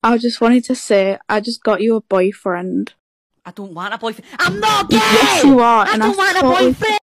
I just wanted to say, I just got you a boyfriend. I don't want a boyfriend. I'm not gay! Yes, you are. I and don't want a totally boyfriend!